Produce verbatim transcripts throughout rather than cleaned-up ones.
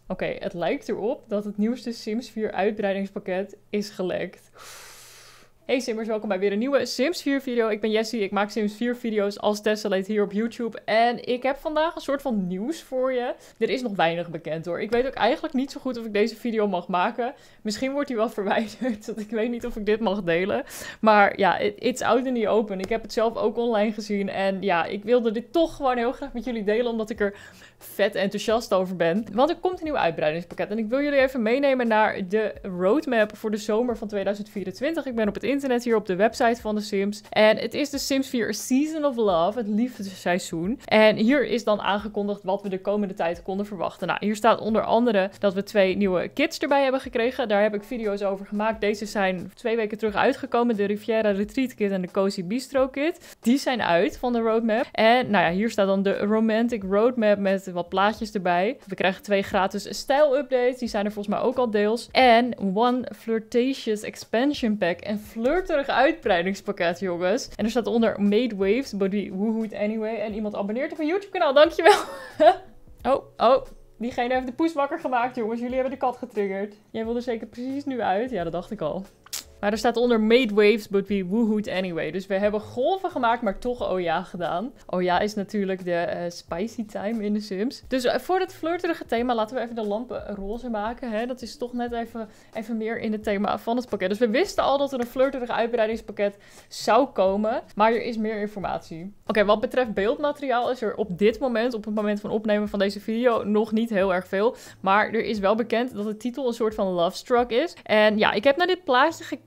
Oké, okay, het lijkt erop dat het nieuwste Sims vier uitbreidingspakket is gelekt. Hey Simmers, welkom bij weer een nieuwe Sims vier video. Ik ben Jessie, ik maak Sims vier video's als Tessellate hier op YouTube. En ik heb vandaag een soort van nieuws voor je. Er is nog weinig bekend hoor. Ik weet ook eigenlijk niet zo goed of ik deze video mag maken. Misschien wordt hij wel verwijderd, want ik weet niet of ik dit mag delen. Maar ja, it's out in the open. Ik heb het zelf ook online gezien. En ja, ik wilde dit toch gewoon heel graag met jullie delen, omdat ik er vet enthousiast over ben. Want er komt een nieuw uitbreidingspakket. En ik wil jullie even meenemen naar de roadmap voor de zomer van tweeduizend vierentwintig. Ik ben op het internet hier op de website van de Sims. En het is de Sims vier Season of Love, het liefdesseizoen. En hier is dan aangekondigd wat we de komende tijd konden verwachten. Nou, hier staat onder andere dat we twee nieuwe kits erbij hebben gekregen. Daar heb ik video's over gemaakt. Deze zijn twee weken terug uitgekomen. De Riviera Retreat Kit en de Cozy Bistro Kit. Die zijn uit van de roadmap. En nou ja, hier staat dan de Romantic Roadmap met wat plaatjes erbij. We krijgen twee gratis stijl-updates. Die zijn er volgens mij ook al deels. En One Flirtatious Expansion Pack. En flirterig uitbreidingspakket, jongens. En er staat onder Made Waves, but we woohoo it anyway. En iemand abonneert op mijn YouTube kanaal. Dankjewel. oh, oh. Diegene heeft de poes wakker gemaakt, jongens. Jullie hebben de kat getriggerd. Jij wilde zeker precies nu uit. Ja, dat dacht ik al. Maar er staat onder Made Waves, but we woohoo it anyway. Dus we hebben golven gemaakt, maar toch oh ja gedaan. Oh ja is natuurlijk de uh, spicy time in de Sims. Dus uh, voor het flirterige thema laten we even de lampen roze maken. Hè? Dat is toch net even, even meer in het thema van het pakket. Dus we wisten al dat er een flirterig uitbreidingspakket zou komen. Maar er is meer informatie. Oké, okay, wat betreft beeldmateriaal is er op dit moment, op het moment van opnemen van deze video, nog niet heel erg veel. Maar er is wel bekend dat de titel een soort van love struck is. En ja, ik heb naar dit plaatje gekeken.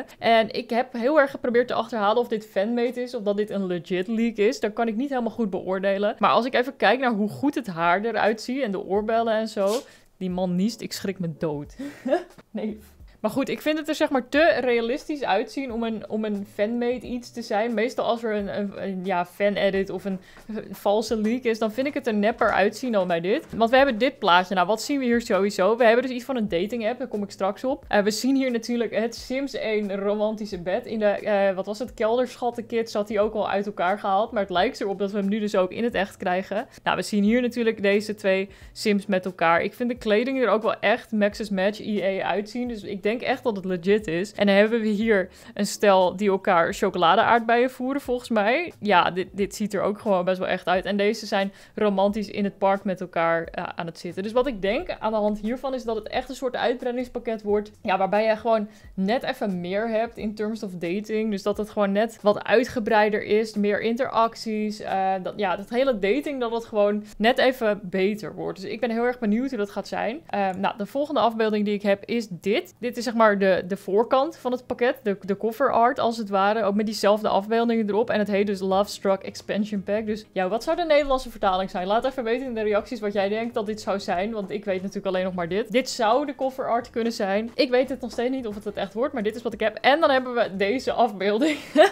En ik heb heel erg geprobeerd te achterhalen of dit fanmade is of dat dit een legit leak is. Dat kan ik niet helemaal goed beoordelen. Maar als ik even kijk naar hoe goed het haar eruit ziet en de oorbellen en zo. Die man niest, ik schrik me dood. Nee. Maar goed, ik vind het er zeg maar te realistisch uitzien om een, om een fanmade iets te zijn. Meestal als er een, een, een ja, fan-edit of een, een valse leak is, dan vind ik het er nepper uitzien dan bij dit. Want we hebben dit plaatje. Nou, wat zien we hier sowieso? We hebben dus iets van een dating app, daar kom ik straks op. Uh, we zien hier natuurlijk het Sims één romantische bed. In de, uh, wat was het, kelderschattenkit zat hij ook al uit elkaar gehaald. Maar het lijkt erop dat we hem nu dus ook in het echt krijgen. Nou, we zien hier natuurlijk deze twee Sims met elkaar. Ik vind de kleding er ook wel echt Max's Match I A uitzien. Dus ik denk echt dat het legit is. En dan hebben we hier een stel die elkaar chocolade-aardbeien voeren, volgens mij. Ja, dit, dit ziet er ook gewoon best wel echt uit. En deze zijn romantisch in het park met elkaar uh, aan het zitten. Dus wat ik denk aan de hand hiervan is dat het echt een soort uitbreidingspakket wordt. Ja, waarbij je gewoon net even meer hebt in terms of dating. Dus dat het gewoon net wat uitgebreider is. Meer interacties. Uh, dat, ja, dat hele dating, dat het gewoon net even beter wordt. Dus ik ben heel erg benieuwd hoe dat gaat zijn. Uh, nou, de volgende afbeelding die ik heb is dit. Dit is zeg maar de, de voorkant van het pakket. De, de cover art als het ware. Ook met diezelfde afbeeldingen erop. En het heet dus Love Struck Expansion Pack. Dus ja, wat zou de Nederlandse vertaling zijn? Laat even weten in de reacties wat jij denkt dat dit zou zijn. Want ik weet natuurlijk alleen nog maar dit. Dit zou de cover art kunnen zijn. Ik weet het nog steeds niet of het het echt wordt. Maar dit is wat ik heb. En dan hebben we deze afbeelding.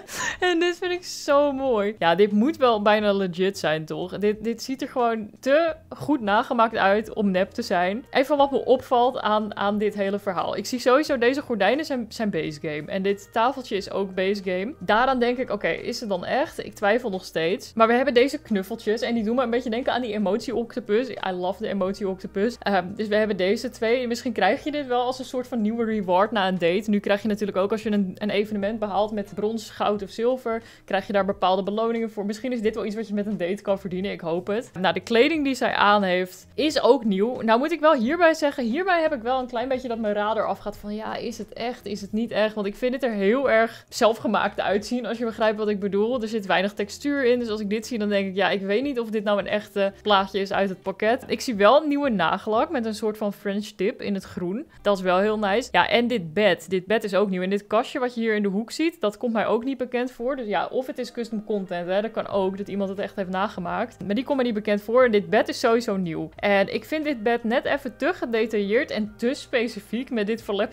En dit vind ik zo mooi. Ja, dit moet wel bijna legit zijn, toch? Dit, dit ziet er gewoon te goed nagemaakt uit om nep te zijn. Even wat me opvalt aan, aan dit hele verhaal. Ik zie sowieso deze gordijnen zijn, zijn base game. En dit tafeltje is ook base game. Daaraan denk ik, oké, okay, is het dan echt? Ik twijfel nog steeds. Maar we hebben deze knuffeltjes. En die doen me een beetje denken aan die emotie-octopus. I love de emotie-octopus. Um, dus we hebben deze twee. Misschien krijg je dit wel als een soort van nieuwe reward na een date. Nu krijg je natuurlijk ook als je een, een evenement behaalt met brons, goud of zilver. Krijg je daar bepaalde beloningen voor. Misschien is dit wel iets wat je met een date kan verdienen. Ik hoop het. Nou, de kleding die zij aan heeft is ook nieuw. Nou moet ik wel hierbij zeggen. Hierbij heb ik wel een klein beetje dat mijn radar afgaat van ja, is het echt? Is het niet echt? Want ik vind het er heel erg zelfgemaakt uitzien. Als je begrijpt wat ik bedoel. Er zit weinig textuur in. Dus als ik dit zie, dan denk ik, ja, ik weet niet of dit nou een echte plaatje is uit het pakket. Ik zie wel een nieuwe nagellak met een soort van French tip in het groen. Dat is wel heel nice. Ja, en dit bed. Dit bed is ook nieuw. En dit kastje wat je hier in de hoek ziet, dat komt mij ook niet bekend voor. Dus ja, of het is custom content, hè. Dat kan ook, dat iemand het echt heeft nagemaakt. Maar die komt me niet bekend voor. En dit bed is sowieso nieuw. En ik vind dit bed net even te gedetailleerd en te specifiek met dit verlepte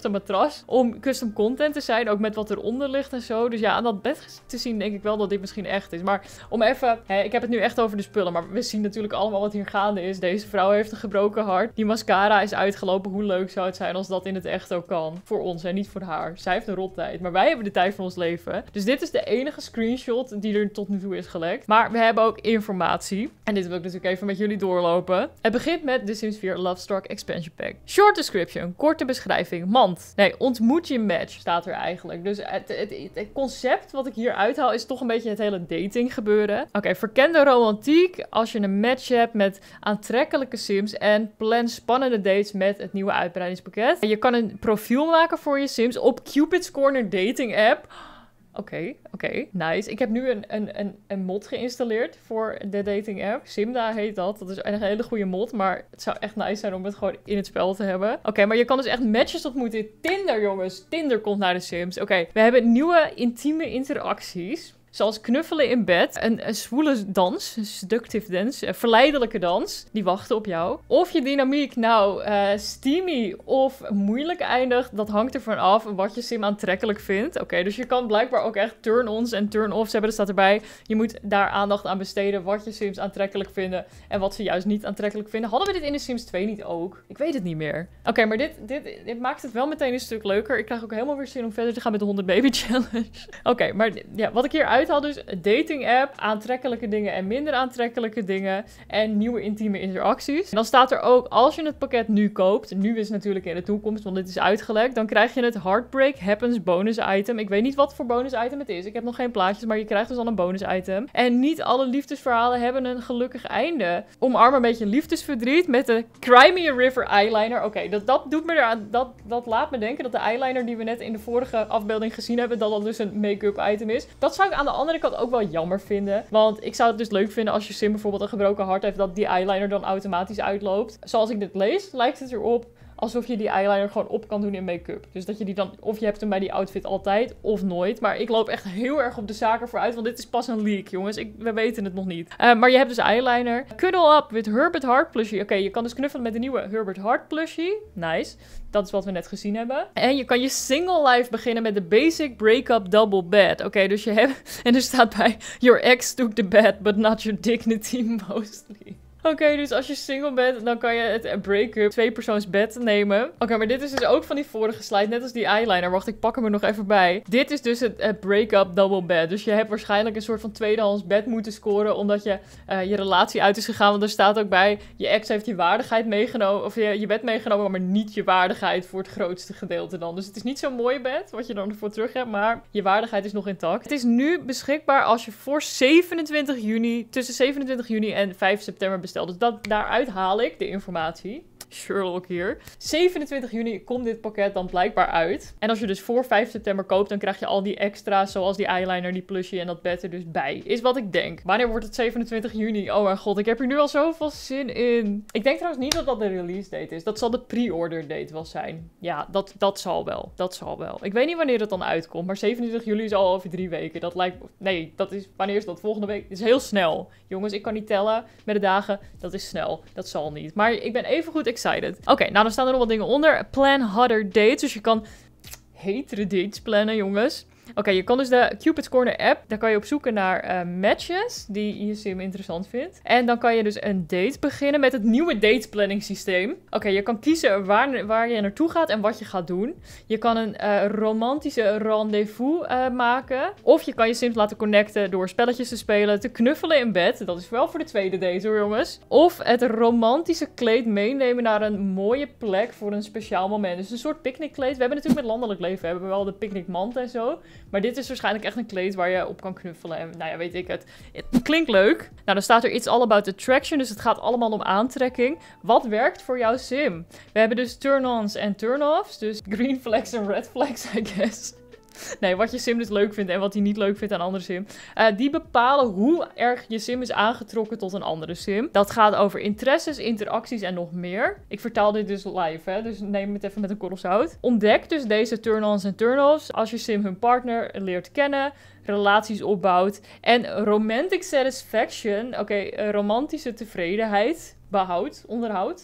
een matras, om custom content te zijn. Ook met wat eronder ligt en zo. Dus ja, aan dat bed te zien denk ik wel dat dit misschien echt is. Maar om even, hè, ik heb het nu echt over de spullen, maar we zien natuurlijk allemaal wat hier gaande is. Deze vrouw heeft een gebroken hart. Die mascara is uitgelopen. Hoe leuk zou het zijn als dat in het echt ook kan? Voor ons en niet voor haar. Zij heeft een rottijd, maar wij hebben de tijd van ons leven. Dus dit is de enige screenshot die er tot nu toe is gelekt. Maar we hebben ook informatie. En dit wil ik natuurlijk even met jullie doorlopen. Het begint met The Sims vier Love Struck Expansion Pack. Short description, korte beschrijving. Mand. Nee, ontmoet je match staat er eigenlijk. Dus het, het, het, het concept wat ik hier uithaal is toch een beetje het hele dating gebeuren. Oké, okay, verkende romantiek als je een match hebt met aantrekkelijke Sims en plan spannende dates met het nieuwe uitbreidingspakket. En je kan een profiel maken voor je Sims op Cupid's Corner dating app. Oké, okay, oké, okay, nice. Ik heb nu een, een, een, een mod geïnstalleerd voor de dating app. Simda heet dat. Dat is een hele goede mod, maar het zou echt nice zijn om het gewoon in het spel te hebben. Oké, okay, maar je kan dus echt matches ontmoeten. Tinder, jongens. Tinder komt naar de Sims. Oké, okay, we hebben nieuwe intieme interacties. Zoals knuffelen in bed, een, een zwoele dans, een seductive dance, een verleidelijke dans, die wachten op jou. Of je dynamiek nou uh, steamy of moeilijk eindigt, dat hangt ervan af wat je sim aantrekkelijk vindt. Oké, okay, dus je kan blijkbaar ook echt turn-ons en turn-offs hebben, dat staat erbij. Je moet daar aandacht aan besteden wat je sims aantrekkelijk vinden en wat ze juist niet aantrekkelijk vinden. Hadden we dit in de Sims twee niet ook? Ik weet het niet meer. Oké, okay, maar dit, dit, dit maakt het wel meteen een stuk leuker. Ik krijg ook helemaal weer zin om verder te gaan met de honderd baby challenge. Oké, okay, maar ja, wat ik hier uit al dus dating app, aantrekkelijke dingen en minder aantrekkelijke dingen en nieuwe intieme interacties. En dan staat er ook, als je het pakket nu koopt, nu is het natuurlijk in de toekomst, want dit is uitgelekt, dan krijg je het Heartbreak Happens bonus item. Ik weet niet wat voor bonus item het is. Ik heb nog geen plaatjes, maar je krijgt dus al een bonus item. En niet alle liefdesverhalen hebben een gelukkig einde. Omarm een beetje liefdesverdriet met de Crimea River eyeliner. Oké, okay, dat, dat doet me eraan, dat, dat laat me denken dat de eyeliner die we net in de vorige afbeelding gezien hebben, dat dat dus een make-up item is. Dat zou ik aan de andere kant ook wel jammer vinden. Want ik zou het dus leuk vinden als je sim bijvoorbeeld een gebroken hart heeft, dat die eyeliner dan automatisch uitloopt. Zoals ik dit lees, lijkt het erop alsof je die eyeliner gewoon op kan doen in make-up. Dus dat je die dan, of je hebt hem bij die outfit altijd, of nooit. Maar ik loop echt heel erg op de zaken vooruit, want dit is pas een leak, jongens. Ik, we weten het nog niet. Uh, maar je hebt dus eyeliner. Cuddle up with Herbert Heart plushie. Oké, okay, je kan dus knuffelen met de nieuwe Herbert Heart plushie. Nice. Dat is wat we net gezien hebben. En je kan je single life beginnen met de basic breakup double bed. Oké, okay, dus je hebt... En er staat bij, your ex took the bed, but not your dignity mostly. Oké, okay, dus als je single bent, dan kan je het break-up tweepersoons bed nemen. Oké, okay, maar dit is dus ook van die vorige slide, net als die eyeliner. Wacht, ik pak hem er nog even bij. Dit is dus het, het break-up double bed. Dus je hebt waarschijnlijk een soort van tweedehands bed moeten scoren, omdat je uh, je relatie uit is gegaan. Want er staat ook bij, je ex heeft je waardigheid meegenomen, of je, je bed meegenomen, maar niet je waardigheid voor het grootste gedeelte dan. Dus het is niet zo'n mooi bed, wat je dan ervoor terug hebt, maar je waardigheid is nog intact. Het is nu beschikbaar als je voor zevenentwintig juni, tussen zevenentwintig juni en vijf september bestelt. Dus dat, daaruit haal ik de informatie. Sherlock hier. zevenentwintig juni komt dit pakket dan blijkbaar uit. En als je dus voor vijf september koopt, dan krijg je al die extra's, zoals die eyeliner, die plushie en dat bed er dus bij. Is wat ik denk. Wanneer wordt het zevenentwintig juni? Oh mijn god, ik heb er nu al zoveel zin in. Ik denk trouwens niet dat dat de release date is. Dat zal de pre-order date wel zijn. Ja, dat, dat zal wel. Dat zal wel. Ik weet niet wanneer het dan uitkomt, maar zevenentwintig juli is al over drie weken. Dat lijkt... Nee, dat is... Wanneer is dat? Volgende week? Het is heel snel. Jongens, ik kan niet tellen met de dagen. Dat is snel. Dat zal niet. Maar ik ben even goed excited. Oké, okay, nou dan staan er nog wat dingen onder. Plan hotter dates. Dus je kan hetere dates plannen, jongens. Oké, okay, je kan dus de Cupid's Corner app, daar kan je op zoeken naar uh, matches die je sim interessant vindt. En dan kan je dus een date beginnen met het nieuwe dateplanning systeem. Oké, okay, je kan kiezen waar, waar je naartoe gaat en wat je gaat doen. Je kan een uh, romantische rendezvous uh, maken. Of je kan je sims laten connecten door spelletjes te spelen, te knuffelen in bed. Dat is wel voor de tweede date hoor, jongens. Of het romantische kleed meenemen naar een mooie plek voor een speciaal moment. Dus een soort picknickkleed. We hebben natuurlijk met landelijk leven, we hebben wel de picknickmand en zo. Maar dit is waarschijnlijk echt een kleed waar je op kan knuffelen. En nou ja, weet ik het. Het klinkt leuk. Nou, dan staat er iets all about attraction. Dus het gaat allemaal om aantrekking. Wat werkt voor jouw sim? We hebben dus turn-ons en turn-offs. Dus green flags en red flags, I guess. Nee, wat je sim dus leuk vindt en wat hij niet leuk vindt aan een andere sim. Uh, die bepalen hoe erg je sim is aangetrokken tot een andere sim. Dat gaat over interesses, interacties en nog meer. Ik vertaal dit dus live, hè. Dus neem het even met een korrel zout. Ontdek dus deze turn-ons en turn-offs als je sim hun partner leert kennen, relaties opbouwt en romantic satisfaction, oké, okay, romantische tevredenheid behoudt, onderhoudt.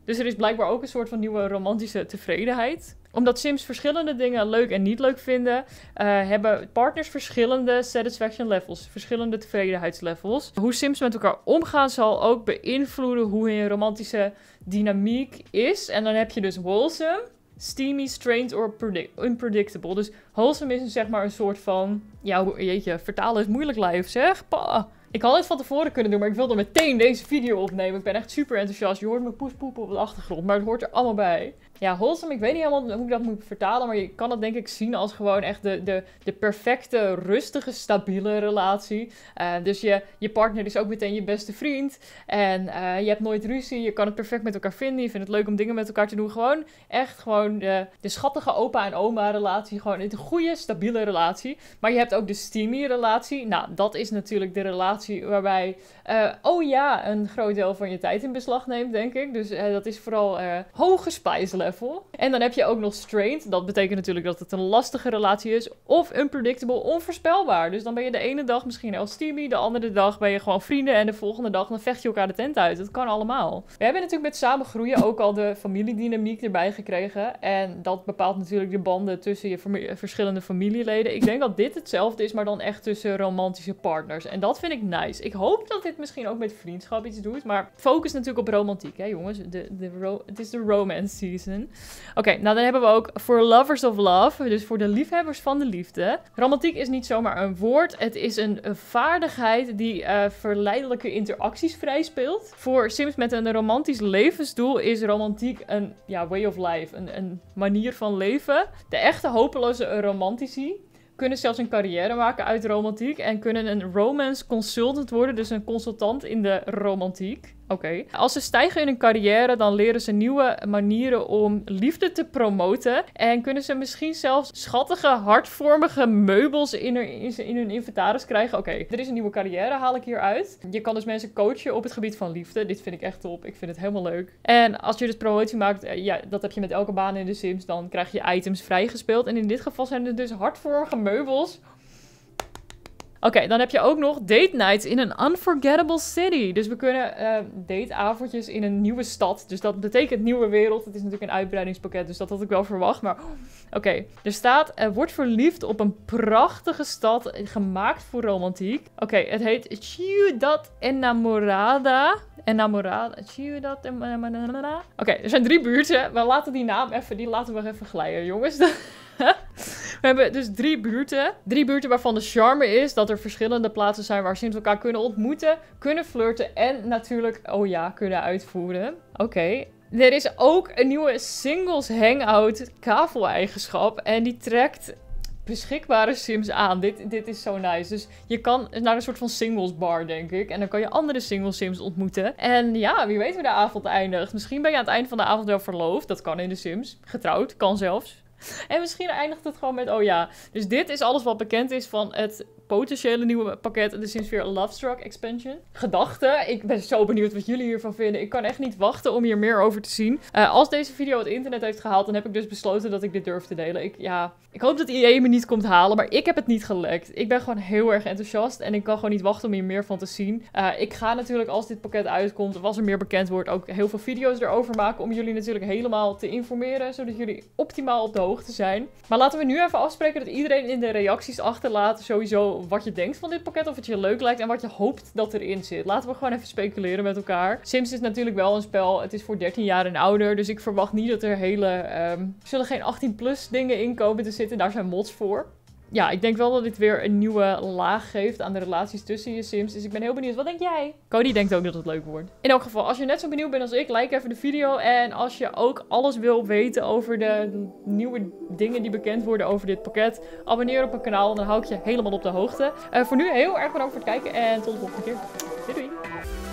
Dus er is blijkbaar ook een soort van nieuwe romantische tevredenheid. Omdat Sims verschillende dingen leuk en niet leuk vinden, uh, hebben partners verschillende satisfaction levels, verschillende tevredenheidslevels. Hoe Sims met elkaar omgaan zal ook beïnvloeden hoe hun romantische dynamiek is. En dan heb je dus wholesome, steamy, strained or unpredictable. Dus wholesome is zeg maar een soort van, ja, jeetje, vertalen is moeilijk live zeg. Pah. Ik had het van tevoren kunnen doen, maar ik wilde meteen deze video opnemen. Ik ben echt super enthousiast. Je hoort me poespoepen op de achtergrond, maar het hoort er allemaal bij. Ja, wholesome, ik weet niet helemaal hoe ik dat moet vertalen, maar je kan het denk ik zien als gewoon echt de, de, de perfecte, rustige, stabiele relatie. Uh, dus je, je partner is ook meteen je beste vriend en uh, je hebt nooit ruzie, je kan het perfect met elkaar vinden, je vindt het leuk om dingen met elkaar te doen. Gewoon echt gewoon de, de schattige opa en oma relatie, gewoon een goede, stabiele relatie. Maar je hebt ook de steamy relatie. Nou, dat is natuurlijk de relatie waarbij, uh, oh ja, een groot deel van je tijd in beslag neemt, denk ik. Dus uh, dat is vooral uh, hoge spijs level. En dan heb je ook nog strained. Dat betekent natuurlijk dat het een lastige relatie is. Of unpredictable, onvoorspelbaar. Dus dan ben je de ene dag misschien heel steamy. De andere dag ben je gewoon vrienden. En de volgende dag dan vecht je elkaar de tent uit. Dat kan allemaal. We hebben natuurlijk met samen groeien ook al de familiedynamiek erbij gekregen. En dat bepaalt natuurlijk de banden tussen je fami- verschillende familieleden. Ik denk dat dit hetzelfde is, maar dan echt tussen romantische partners. En dat vind ik nice. Ik hoop dat dit misschien ook met vriendschap iets doet. Maar focus natuurlijk op romantiek, hè jongens. De, de ro- het is de romance season. Oké, okay, nou dan hebben we ook voor lovers of love, dus voor de liefhebbers van de liefde. Romantiek is niet zomaar een woord, het is een, een vaardigheid die uh, verleidelijke interacties vrijspeelt. Voor Sims met een romantisch levensdoel is romantiek een ja, way of life, een, een manier van leven. De echte hopeloze romantici kunnen zelfs een carrière maken uit romantiek en kunnen een romance consultant worden, dus een consultant in de romantiek. Oké. Okay. Als ze stijgen in hun carrière, dan leren ze nieuwe manieren om liefde te promoten. En kunnen ze misschien zelfs schattige, hartvormige meubels in, er, in hun inventaris krijgen. Oké, okay. Er is een nieuwe carrière, haal ik hier uit. Je kan dus mensen coachen op het gebied van liefde. Dit vind ik echt top. Ik vind het helemaal leuk. En als je dus promotie maakt, ja, dat heb je met elke baan in de Sims, dan krijg je items vrijgespeeld. En in dit geval zijn het dus hartvormige meubels. Oké, okay, dan heb je ook nog date nights in een unforgettable city. Dus we kunnen uh, dateavondjes in een nieuwe stad. Dus dat betekent nieuwe wereld. Het is natuurlijk een uitbreidingspakket, dus dat had ik wel verwacht. Maar oké, okay. Er staat, uh, word verliefd op een prachtige stad gemaakt voor romantiek. Oké, okay, het heet Ciudad Enamorada. Enamorada. Ciudad Enamorada. Oké, okay, er zijn drie buurten. We laten die naam even, die laten we even glijden, jongens. We hebben dus drie buurten. Drie buurten waarvan de charme is dat er verschillende plaatsen zijn waar Sims elkaar kunnen ontmoeten, kunnen flirten en natuurlijk, oh ja, kunnen uitvoeren. Oké. Okay. Er is ook een nieuwe singles hangout kavel-eigenschap en die trekt beschikbare Sims aan. Dit, dit is zo nice. Dus je kan naar een soort van singles bar, denk ik. En dan kan je andere single Sims ontmoeten. En ja, wie weet hoe de avond eindigt. Misschien ben je aan het eind van de avond wel verloofd. Dat kan in de Sims. Getrouwd. Kan zelfs. En misschien eindigt het gewoon met, oh ja. Dus dit is alles wat bekend is van het potentiële nieuwe pakket. De Sims vier Lovestruck expansion. Gedachten. Ik ben zo benieuwd wat jullie hiervan vinden. Ik kan echt niet wachten om hier meer over te zien. Uh, als deze video het internet heeft gehaald, dan heb ik dus besloten dat ik dit durf te delen. Ik, ja, ik hoop dat I E me niet komt halen, maar ik heb het niet gelekt. Ik ben gewoon heel erg enthousiast en ik kan gewoon niet wachten om hier meer van te zien. Uh, ik ga natuurlijk, als dit pakket uitkomt, of als er meer bekend wordt, ook heel veel video's erover maken om jullie natuurlijk helemaal te informeren, zodat jullie optimaal op de hoogte zijn. Maar laten we nu even afspreken dat iedereen in de reacties achterlaat sowieso wat je denkt van dit pakket, of het je leuk lijkt en wat je hoopt dat erin zit. Laten we gewoon even speculeren met elkaar. Sims is natuurlijk wel een spel, het is voor dertien jaar en ouder, dus ik verwacht niet dat er hele, um, er zullen geen achttien plus dingen in komen te zitten, daar zijn mods voor. Ja, ik denk wel dat dit weer een nieuwe laag geeft aan de relaties tussen je Sims. Dus ik ben heel benieuwd. Wat denk jij? Cody denkt ook dat het leuk wordt. In elk geval, als je net zo benieuwd bent als ik, like even de video. En als je ook alles wil weten over de nieuwe dingen die bekend worden over dit pakket, abonneer op mijn kanaal. Dan hou ik je helemaal op de hoogte. Uh, voor nu heel erg bedankt voor het kijken en tot de volgende keer. Doei doei!